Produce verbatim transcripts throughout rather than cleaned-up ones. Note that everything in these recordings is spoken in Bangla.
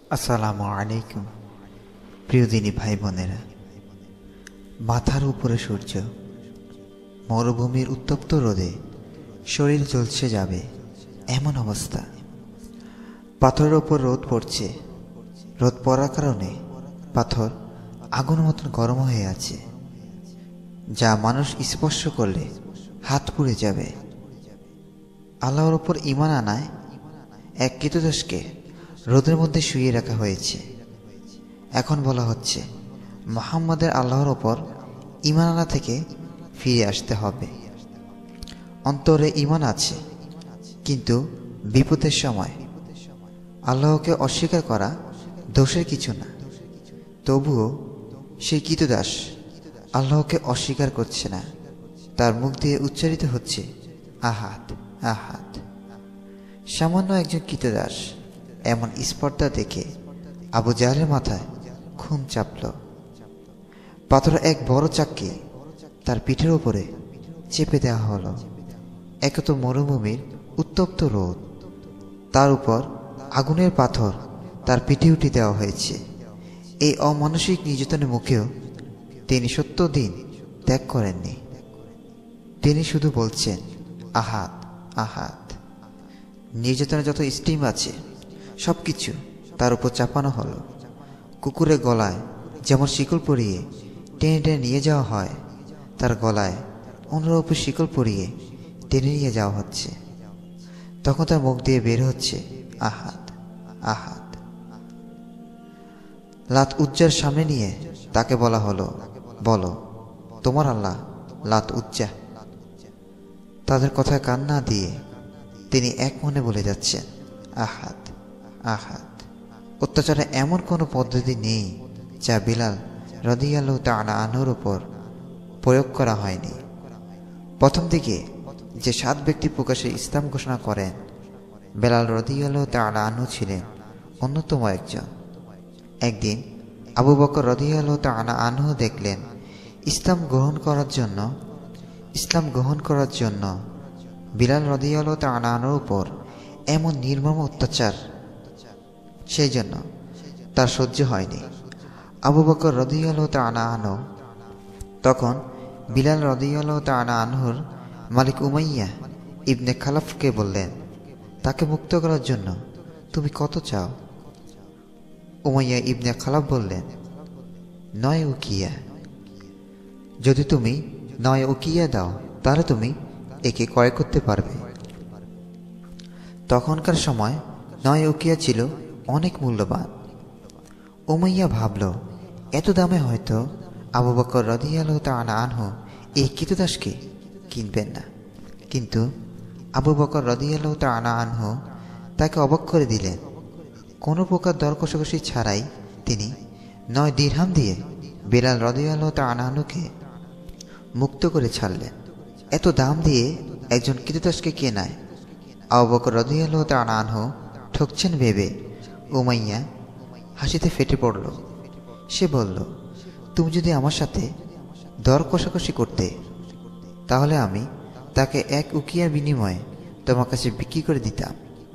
আসসালামু আলাইকুম। প্রিয় দিনী ভাই বোনেরা, মাথার উপরে সূর্য, মরুভূমির উত্তপ্ত রোদে শরীর জ্বলছে যাবে এমন অবস্থা। পাথরের ওপর রোদ পড়ছে, রোদ পড়ার কারণে পাথর আগুনের মতন গরম হয়ে আছে, যা মানুষ স্পর্শ করলে হাত পুড়ে যাবে। আল্লাহর ওপর ঈমান আনায় এক ক্রীতদাসকে রোদের মধ্যে শুইয়ে রাখা হয়েছে। এখন বলা হচ্ছে মুহাম্মাদের আল্লাহর ওপর ঈমান আনা থেকে ফিরে আসতে হবে। অন্তরে ঈমান আছে, কিন্তু বিপদের সময় আল্লাহকে অস্বীকার করা দোষের কিছু না। তবুও সেই ক্রীতদাস আল্লাহকে অস্বীকার করছে না। তার মুখ দিয়ে উচ্চারিত হচ্ছে আহাদ আহাদ। সামান্য একজন ক্রীতদাস এমন স্পর্ধা দেখে আবু জাহলের মাথায় খুন চাপল। পাথরের এক বড় চাককে তার পিঠের উপরে চেপে দেওয়া হলো। এক তো মরুভূমির উত্তপ্ত রোদ, তার উপর আগুনের পাথর তার পিঠে উঠে দেওয়া হয়েছে। এই অমানসিক নির্যাতনের মুখেও তিনি সত্য দিন ত্যাগ করেননি। তিনি শুধু বলছেন আহাদ আহাদ। নির্যাতনের যত স্টিম আছে সব কিছু তার উপর চাপানো হলো। কুকুরের গলায় যেমন শিকল পরিয়ে টেনে টেনে নিয়ে যাওয়া হয়, তার গলায় অনুরূপ শিকল পরিয়ে টেনে নিয়ে যাওয়া হচ্ছে। তখন তার মুখ দিয়ে বের হচ্ছে আহাদ আহাদ। লাত উজ্জার সামনে নিয়ে তাকে বলা হলো, বলো তোমার আল্লাহ লাত উজ্জা। তাদের কথায় কান না দিয়ে তিনি এক মনে বলে যাচ্ছেন আহাদ আহাদ। অত্যাচারে এমন কোনো পদ্ধতি নেই যা বিলাল রাদিয়াল্লাহু তাআলা আনহুর উপর প্রয়োগ করা হয়নি। প্রথম দিকে যে সাত ব্যক্তি প্রকাশে ইসলাম ঘোষণা করেন, বিলাল রাদিয়াল্লাহু তাআলা আনহু ছিলেন অন্যতম একজন। একদিন আবু বকর রাদিয়াল্লাহু তাআলা আনহু দেখলেন ইসলাম গ্রহণ করার জন্য ইসলাম গ্রহণ করার জন্য বিলাল রাদিয়াল্লাহু তাআলা আনহুর উপর এমন নির্মম অত্যাচার, সেই জন্য তার সহ্য হয়নি। আবু বকর রাদিয়াল্লাহু তাআলা আনহু তখন বিলাল রাদিয়াল্লাহু তাআলা আনহুর মালিক উমাইয়া ইবনে খালাফকে বললেন, তাকে মুক্ত করার জন্য তুমি কত চাও? উমাইয়া ইবনে খালাফ বললেন, নয় উকিয়া। যদি তুমি নয় উকিয়া দাও তাহলে তুমি একে ক্রয় করতে পারবে। তখনকার সময় নয় উকিয়া ছিল অনেক মূল্যবান। উমাইয়া ভাবল এত দামে হয়তো আবু বকর রাদিয়াল্লাহু তাআলা আনহু এই ক্রীতদাসকে কিনবেন না। কিন্তু আবু বকর রাদিয়াল্লাহু তাআলা আনহু তাকে অবাক করে দিলেন। কোনো প্রকার দর কষাকষি ছাড়াই তিনি নয় দিরহাম দিয়ে বিলাল রাদিয়াল্লাহু তাআলা আনহুকে মুক্ত করে ছাড়লেন। এত দাম দিয়ে একজন ক্রীতদাসকে কেনায় আবু বকর রাদিয়াল্লাহু তাআলা আনহু ঠকছেন ভেবে উমাইয়া হাসিতে ফেটে পড়ল। সে বলল, তুমি যদি আমার সাথে দর কষাকষি করতে তাহলে আমি তাকে এক উকিয়ার বিনিময়ে তোমার কাছে বিক্রি করে দিতাম।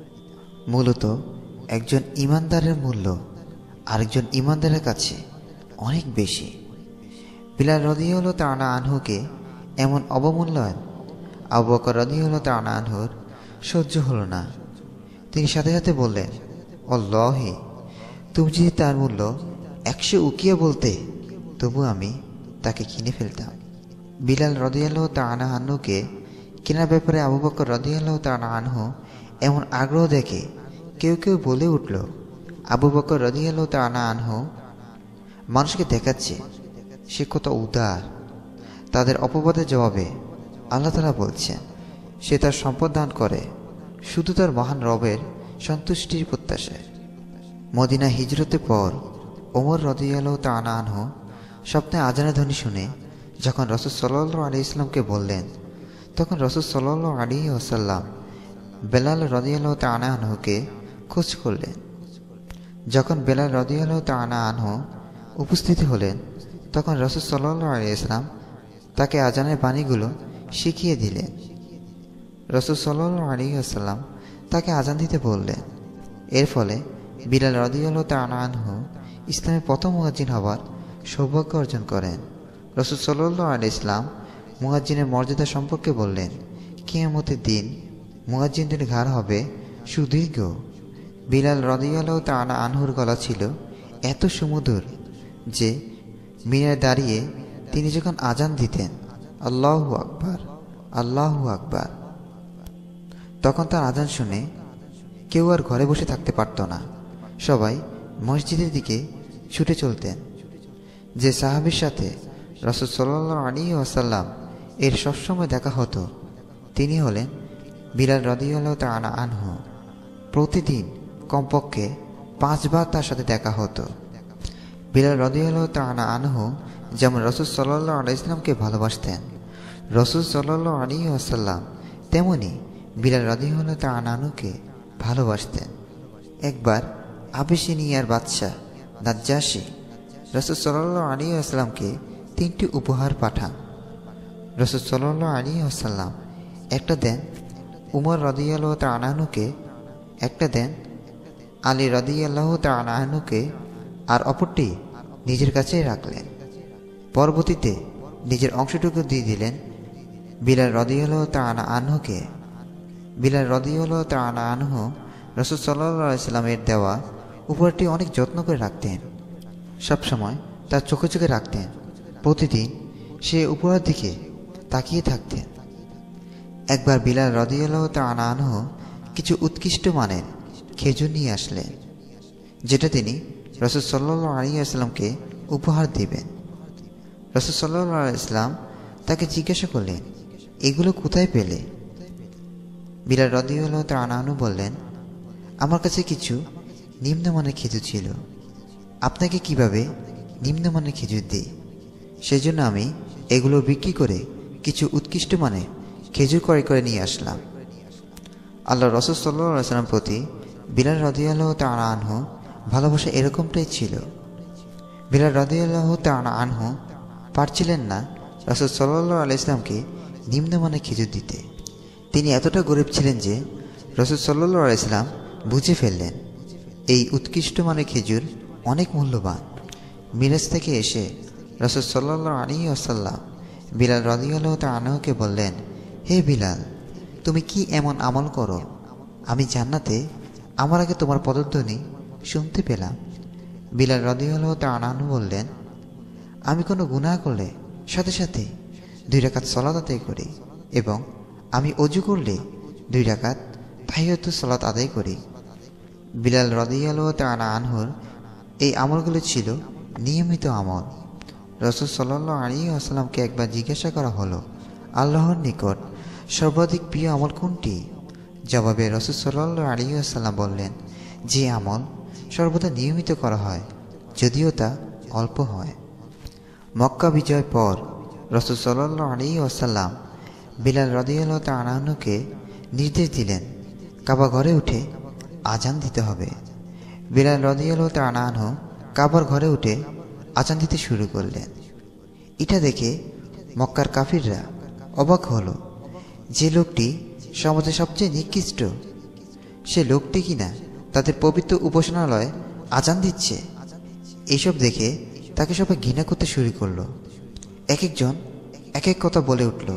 মূলত একজন ইমানদারের মূল্য আরেকজন ইমানদারের কাছে অনেক বেশি। বিলাল রাদিয়াল্লাহু তাআলা আনহুকে এমন অবমূল্যায়ন আবু বকর রাদিয়াল্লাহু তাআলা আনহুর সহ্য হলো না। তিনি সাথে সাথে বললেন, আল্লাহি, তুমি যদি তার মূল্য একশো উকিয়া বলতে তবু আমি তাকে কিনে ফেলতাম। বিলাল রাদিয়াল্লাহু তাআলা আনহুকে কেনার ব্যাপারে আবু বকর রাদিয়াল্লাহু তাআলা আনহু এমন আগ্রহ দেখে কেউ কেউ বলে উঠল, আবু বকর রাদিয়াল্লাহু তাআলা আনহু মানুষকে দেখাচ্ছে সে কত উদার। তাদের অপবাদের জবাবে আল্লাহ তাআলা বলছেন, সে তার সম্পদ দান করে শুধু তার মহান রবের সন্তুষ্টির প্রত্যাশায়। মদিনা হিজরতের পর ওমর রাদিয়াল্লাহু তাআলা আনহু স্বপ্নে আজানের ধ্বনি শুনে যখন রাসূল সাল্লাল্লাহু আলাইহি ওয়াসাল্লামকে বললেন, তখন রাসূল সাল্লাল্লাহু আলাইহি ওয়াসাল্লাম বেলাল রাদিয়াল্লাহু তাআলা আনহুকে খোঁজ করলেন। যখন বেলাল রাদিয়াল্লাহু তাআলা আনহু উপস্থিত হলেন, তখন রাসূল সাল্লাল্লাহু আলাইহি ওয়াসাল্লাম তাকে আজানের বাণীগুলো শিখিয়ে দিলেন। রাসূল সাল্লাল্লাহু আলাইহি ওয়াসাল্লাম তাকে আজান দিতে বললেন। এর ফলে বিলাল রাদিয়াল্লাহু তাআলা আনহু ইসলামের প্রথম মুয়াজ্জিন হবার সৌভাগ্য অর্জন করেন। রাসূল সাল্লাল্লাহু আলাইহি ওয়াসাল্লাম মুয়াজ্জিনের মর্যাদা সম্পর্কে বললেন, কিয়ামতের দিন মুয়াজ্জিনদের ঘাড় হবে সুদীর্ঘ। বিলাল রাদিয়াল্লাহু তাআলা আনহুর গলা ছিল এত সুমধুর যে মিনারে দাঁড়িয়ে তিনি যখন আজান দিতেন, আল্লাহু আকবার, আল্লাহু আকবার, তখন তার আজান শুনে কেউ আর ঘরে বসে থাকতে পারত না। সবাই মসজিদের দিকে ছুটে চলতেন। যে সাহাবীর সাথে রাসূল সাল্লাল্লাহু আলাইহি ওয়াসাল্লাম এর সবসময় দেখা হতো তিনি হলেন বিলাল রাদিয়াল্লাহু তাআলা আনহু। প্রতিদিন কমপক্ষে পাঁচবার তার সাথে দেখা হতো। বিলাল রাদিয়াল্লাহু তাআলা আনহু যেমন রাসূল সাল্লাল্লাহু আলাইহি ওয়াসাল্লামকে ভালোবাসতেন, রাসূল সাল্লাল্লাহু আলাইহি ওয়াসাল্লাম তেমনি বিলাল রাদিয়াল্লাহু তাআলা আনহুকে ভালোবাসতেন। একবার আবিসিনিয়ার বাদশাহ নাজ্জাশী রাসূল সাল্লাল্লাহু আলাইহি ওয়াসাল্লামকে তিনটি উপহার পাঠান। রাসূল সাল্লাল্লাহু আলাইহি ওয়াসাল্লাম একটা দেন উমর রাদিয়াল্লাহু তাআলা আনহুকে, একটা দেন আলী রাদিয়াল্লাহু তাআলা আনহুকে, আর অপরটি নিজের কাছেই রাখলেন। পরবর্তীতে নিজের অংশটুকু দিয়ে দিলেন বিলাল রাদিয়াল্লাহু তাআলা আনহুকে। বিলাল রাদিয়াল্লাহু তাআলা আনহু রাসূল সাল্লাল্লাহু আলাইহি ওয়াসাল্লামের দেওয়া উপহারটি অনেক যত্ন করে রাখতেন, সবসময় তার চোখে চোখে রাখতেন। প্রতিদিন সে উপহার দিকে তাকিয়ে থাকতেন। একবার বিলাল রাদিয়াল্লাহু তাআলা আনহু কিছু উৎকৃষ্ট মানের খেজুর নিয়ে আসলেন, যেটা তিনি রাসূল সাল্লাল্লাহু আলাইহি ওয়াসাল্লামকে উপহার দিবেন। রাসূল সাল্লাল্লাহু আলাইহি ওয়াসাল্লাম তাকে জিজ্ঞাসা করলেন, এগুলো কোথায় পেলে? বিলাল রাদিয়াল্লাহু তাআলা আনহু বললেন, আমার কাছে কিছু নিম্নমানের খেজুর ছিল। আপনাকে কিভাবে নিম্নমানের খেজুর দিই? সেজন্য আমি এগুলো বিক্রি করে কিছু উৎকৃষ্ট মানের খেজুর ক্রয় করে নিয়ে আসলাম। আল্লাহ রাসূল সাল্লাল্লাহু আলাইহি ওয়াসাল্লাম প্রতি বিলাল রাদিয়াল্লাহু তাআলা আনহু ভালোবাসা এরকমটাই ছিল। বিলাল রাদিয়াল্লাহু তাআলা আনহু পারছিলেন না রাসূল সাল্লাল্লাহু আলাইহি ওয়াসাল্লামকে নিম্নমানের খেজুর দিতে। তিনি এতটা গরিব ছিলেন যে রাসূল সাল্লাল্লাহু আলাইহি ওয়াসাল্লাম বুঝে ফেললেন এই উৎকৃষ্ট মানের খেজুর অনেক মূল্যবান। মিরাজ থেকে এসে রাসূল সাল্লাল্লাহু আলাইহি ওয়াসাল্লাম বিলাল রাদিয়াল্লাহু তাআলা আনহুকে বললেন, হে বিলাল, তুমি কি এমন আমল করো আমি জান্নাতে আমার আগে তোমার পদধ্বনি শুনতে পেলাম? বিলাল রাদিয়াল্লাহু তাআলা আনহু বললেন, আমি কোনো গুনাহ করলে সাথে সাথে দুই রাকাত সালাত আদায় করি এবং আমি ওযু করলে দুই রাকাত তাহিয়াতুস সালাত আদায় করি। বিলাল রাদিয়াল্লাহু তাআলা আনহুর এই আমলগুলো ছিল নিয়মিত আমল। রাসূল সাল্লাল্লাহু আলাইহি ওয়াসাল্লামকে একবার জিজ্ঞাসা করা হলো, আল্লাহর নিকট সর্বাধিক প্রিয় আমল কোনটি? জবাবে রাসূল সাল্লাল্লাহু আলাইহি ওয়াসাল্লাম বললেন, যে আমল সর্বদা নিয়মিত করা হয় যদিও তা অল্প হয়। মক্কা বিজয়ের পর রাসূল সাল্লাল্লাহু আলাইহি ওয়াসাল্লাম বিলাল রাদিয়াল্লাহু তাআলা আনহুকে নির্দেশ দিলেন, কাবা ঘরে উঠে আজান দিতে হবে। বিলাল রাদিয়াল্লাহু তাআলা আনহু কাবার ঘরে উঠে আজান দিতে শুরু করলেন। এটা দেখে মক্কার কাফিররা অবাক হলো, যে লোকটি সমাজে সবচেয়ে নিকৃষ্ট সে লোকটি কিনা তাদের পবিত্র উপাসনালয়ে আজান দিচ্ছে। এইসব দেখে তাকে সবাই ঘৃণা করতে শুরু করলো। এক একজন এক এক কথা বলে উঠল।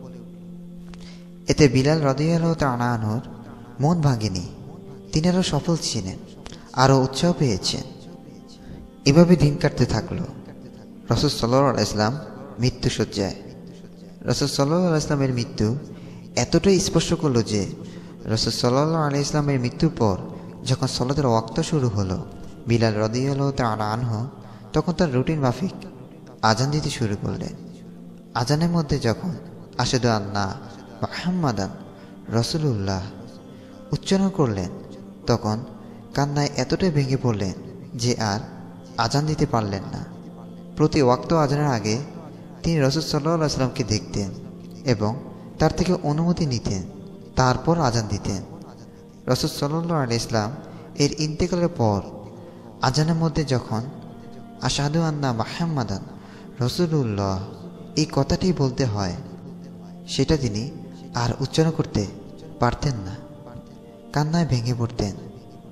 এতে বিলাল রাদিয়াল্লাহু তাআলা আনহুর মন ভাঙেনি, তিনি আরো সফল ছিলেন, আরো উৎসাহ পেয়েছেন। এভাবে দিন কাটতে থাকলো। রাসূল সাল্লাল্লাহু আলাইহি ওয়াসাল্লাম মৃত্যুশয্যায়। রাসূল সাল্লাল্লাহু আলাইহি ওয়াসাল্লামের মৃত্যু এতটাই স্পর্শ করলো যে রাসূল সাল্লাল্লাহু আলাইহি ওয়াসাল্লামের মৃত্যুর পর যখন সালাতের ওয়াক্ত শুরু হলো, বিলাল রাদিয়াল্লাহু তাআলা আনহু তখন তার রুটিন মাফিক আজান দিতে শুরু করলেন। আজানের মধ্যে যখন আশহাদু আন্না মুহাম্মাদান রাসূলুল্লাহ উচ্চারণ করলেন, তখন কান্নায় এতটাই ভেঙে পড়লেন যে আর আজান দিতে পারলেন না। প্রতি ওয়াক্ত আজানের আগে তিনি রাসূল সাল্লাল্লাহু আলাইহি ওয়াসাল্লামকে দেখতেন এবং তার থেকে অনুমতি নিতেন, তারপর আজান দিতেন। রাসূল সাল্লাল্লাহু আলাইহি ওয়াসাল্লাম এর ইন্তেকালের পর আজানের মধ্যে যখন আশহাদু আন্না মুহাম্মাদান রাসূলুল্লাহ এই কথাটি বলতে হয়, সেটা তিনি আর উচ্চারণ করতে পারতেন না, কান্নায় ভেঙে পড়তেন।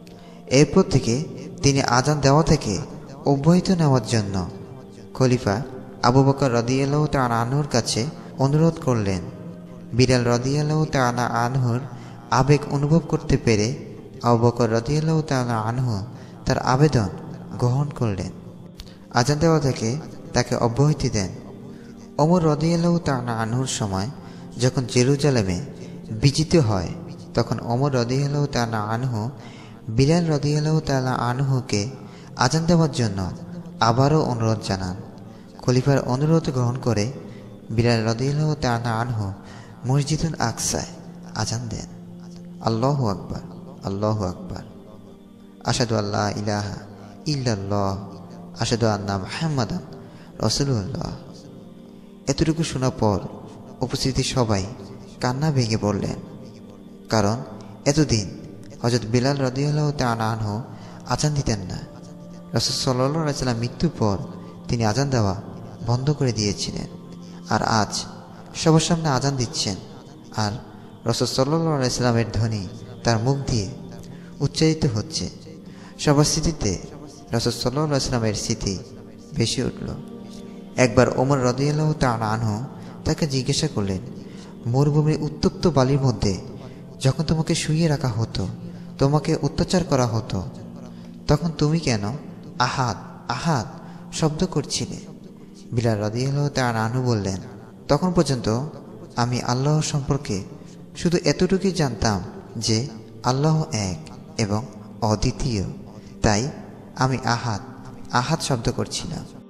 এরপর থেকে তিনি আজান দেওয়া থেকে অব্যাহত নেওয়ার জন্য খলিফা আবু বকর রাদিয়াল্লাহু তাআলা আনহুর কাছে অনুরোধ করলেন। বিলাল রাদিয়াল্লাহু তাআলা আনহুর আবেগ অনুভব করতে পেরে আবু বকর রাদিয়াল্লাহু তাআলা আনহু তার আবেদন গ্রহণ করলেন। আজান দেওয়া থেকে তাকে অব্যাহতি দেন। ওমর রাদিয়াল্লাহু তাআলা আনহুর সময় যখন জেরুজালেমে বিজিত হয়, তখন ওমর রাদিয়াল্লাহু তাআলা আনহু বিলাল রাদিয়াল্লাহু তাআলা আনহুকে আজান দেওয়ার জন্য আবারও অনুরোধ জানান। খলিফার অনুরোধ গ্রহণ করে বিলাল রাদিয়াল্লাহু তাআলা আনহু মসজিদুল আকসায় আজান দেন। আল্লাহু আকবার, আল্লাহু আকবার, আশহাদু আল্লা ইলাহা ইল্লাল্লাহ, আশহাদু আন্না মুহাম্মাদান রাসূলুল্লাহ। এতটুকু শোনার পর উপস্থিত সবাই কান্না ভেঙে পড়লেন। কারণ এতদিন হযরত বিলাল রাদিয়াল্লাহু তাআলা আনহু আজান দিতেন না। রাসূল সাল্লাল্লাহু আলাইহি ওয়াসাল্লাম মৃত্যুর পর তিনি আজান দেওয়া বন্ধ করে দিয়েছিলেন। আর আজ সবার সামনে আজান দিচ্ছেন, আর রাসূল সাল্লাল্লাহু আলাইহি ওয়াসাল্লামের ধ্বনি তার মুখ দিয়ে উচ্চারিত হচ্ছে। সবার স্মৃতিতে রাসূল সাল্লাল্লাহু আলাইহি ওয়াসাল্লামের স্মৃতি ভেসে উঠল। একবার ওমর রাদিয়াল্লাহু তাআলা আনহু তাকে জিজ্ঞাসা করলেন, মরুভূমির উত্তপ্ত বালির মধ্যে যখন তোমাকে শুইয়ে রাখা হতো, তোমাকে অত্যাচার করা হতো, তখন তুমি কেন আহাদ আহাদ শব্দ করছিলে? বিলাল রাদিয়াল্লাহু তাআলা আনহু বললেন, তখন পর্যন্ত আমি আল্লাহ সম্পর্কে শুধু এতটুকুই জানতাম যে আল্লাহ এক এবং অদ্বিতীয়, তাই আমি আহাদ আহাদ শব্দ করছিলাম।